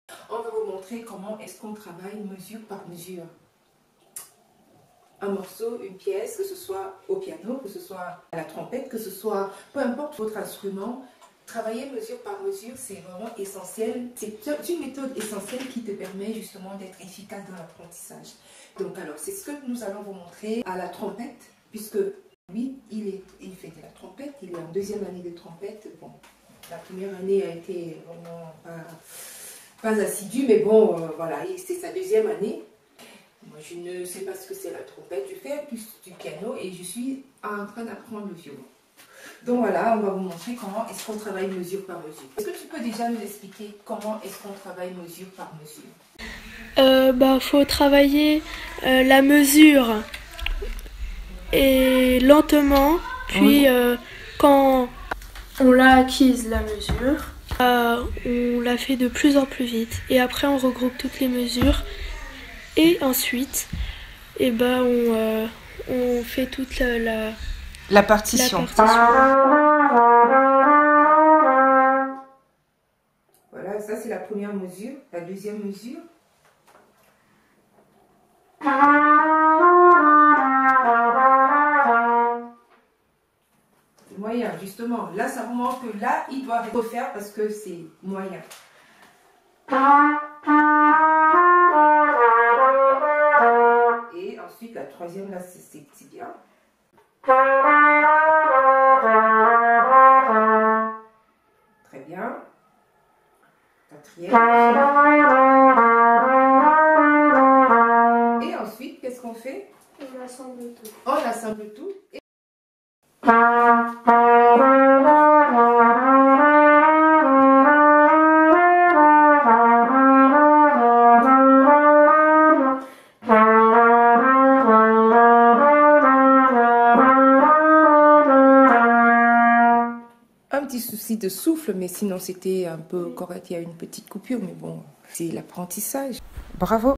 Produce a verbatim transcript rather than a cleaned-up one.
On va vous montrer comment est-ce qu'on travaille mesure par mesure. Un morceau, une pièce, que ce soit au piano, que ce soit à la trompette, que ce soit, peu importe votre instrument, travailler mesure par mesure, c'est vraiment essentiel. C'est une méthode essentielle qui te permet justement d'être efficace dans l'apprentissage. Donc alors, c'est ce que nous allons vous montrer à la trompette, puisque lui, il, est, il fait de la trompette, il est en deuxième année de trompette. Bon, la première année a été vraiment pas, pas assidue, mais bon, euh, voilà, c'est sa deuxième année. Moi, je ne sais pas ce que c'est la trompette, je fais plus du piano et je suis en train d'apprendre le violon. Donc voilà, on va vous montrer comment est-ce qu'on travaille mesure par mesure. Est-ce que tu peux déjà nous expliquer comment est-ce qu'on travaille mesure par mesure? euh, bah, faut travailler euh, la mesure et lentement, puis oui. euh, quand on l'a acquise la mesure, euh, on la fait de plus en plus vite et après on regroupe toutes les mesures et ensuite et ben, on, euh, on fait toute la, la, la partition. La partition. Voilà, ça c'est la première mesure. La deuxième mesure. C'est moyen, justement. Là, ça vous montre que là, il doit refaire parce que c'est moyen. Et ensuite, la troisième, là, c'est bien. Très bien. Quatrième. Et ensuite, qu'est-ce qu'on fait? On assemble tout. On assemble tout. Et... Un petit souci de souffle, mais sinon c'était un peu correct. Il y a une petite coupure, mais bon, c'est l'apprentissage. Bravo!